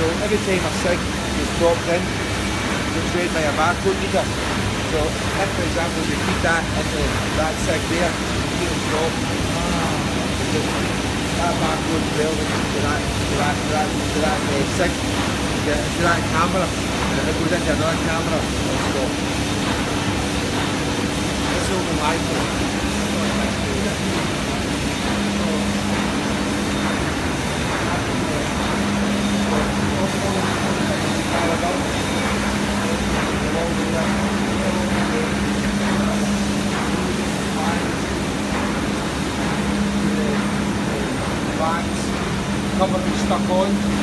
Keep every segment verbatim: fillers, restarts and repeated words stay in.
every time a sig is dropped in, it's read by a barcode reader. So if, for example, we feed that into that sig there, you feel it drop. That barcode is relevant to that, to that, to that, to that uh, sig, to, to that camera. And if it goes into another camera, it'll stop. This is all the live one. Cover is stuck on.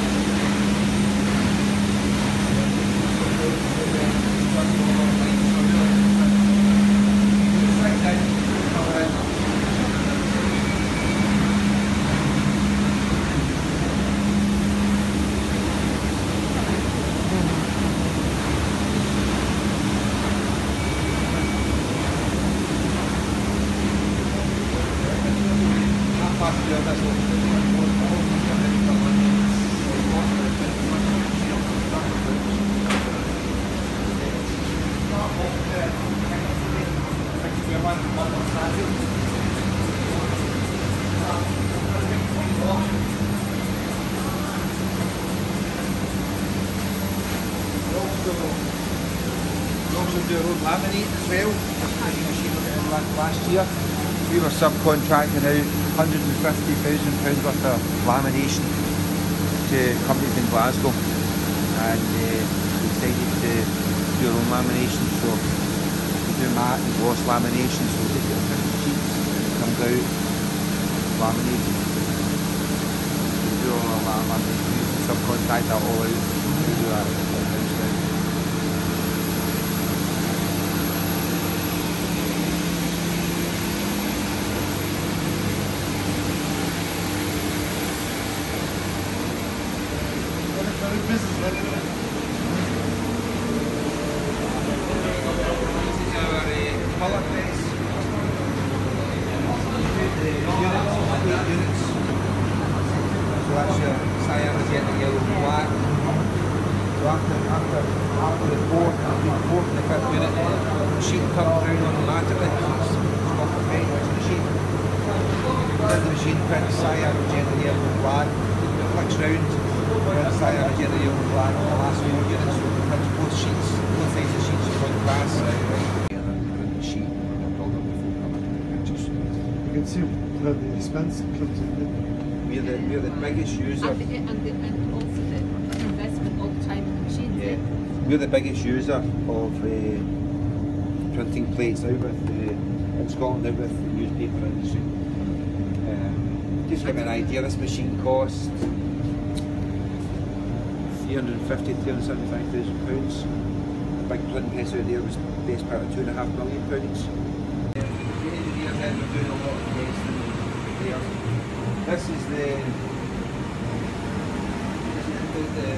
Do our own laminate as well. As you machine we got in last year, we were subcontracting out one hundred and fifty thousand pounds worth of lamination to companies in Glasgow, and uh, we decided to do our own lamination. So we do matte and gloss lamination, so we take it fifty sheets, it comes out laminated. We do all our lamination, we subcontract that all out, we do that. Business, right? This is our uh, colour press. The units, eight units. So that's your cyan, magenta, yellow, black. So after, after, after the fourth, between the fourth and the fifth unit, the sheet comes down automatically. So it's stop the paint, which machine. Then the machine prints cyan, magenta, yellow, black. It flicks round. Cyan, magenta, yellow, black, the last four units, so we print both sheets, both sides of sheets for the glass. Print the sheet and build up the full colour pictures. You can see where the expense comes in. We're the, we're the biggest user. And, the, and, the, and also the investment all the time in the machines. Yeah. We're the biggest user of uh, printing plates out with the, in Scotland, out with the newspaper industry. Um, just to give you an idea, this machine costs three hundred and fifty, three hundred and seventy-five thousand pounds. The big printing press out there was the best part of two and a half million pounds. The engineers then were doing a lot of testing there. This is the this is the, the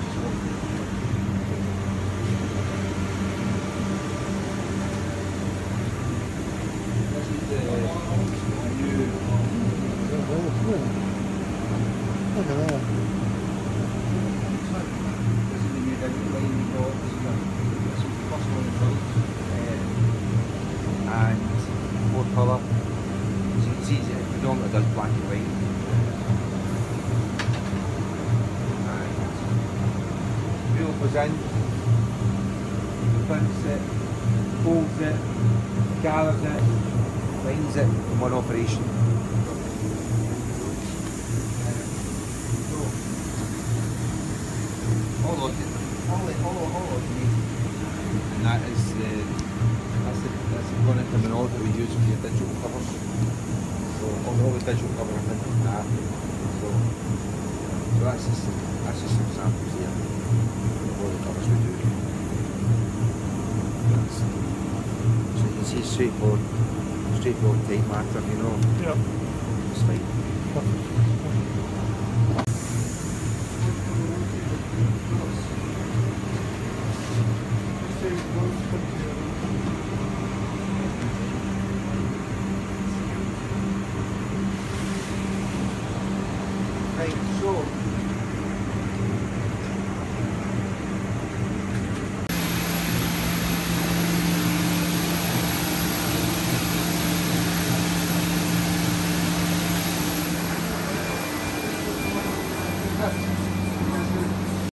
this is the new Look at that. And four colour. So you can see it predominantly does black and white. And wheel goes in, prints it, folds it, gathers it, lines it in one operation. So all of it, all it, all, all of it, and that is the That's the, that's the component terminology that we use for your digital covers. So all, all the digital covers are printed in half. So, so that's just that's just some samples here of all the covers we do. That's, so you can see straightforward, straightforward type matter, you know. Yeah. It's fine. Right, so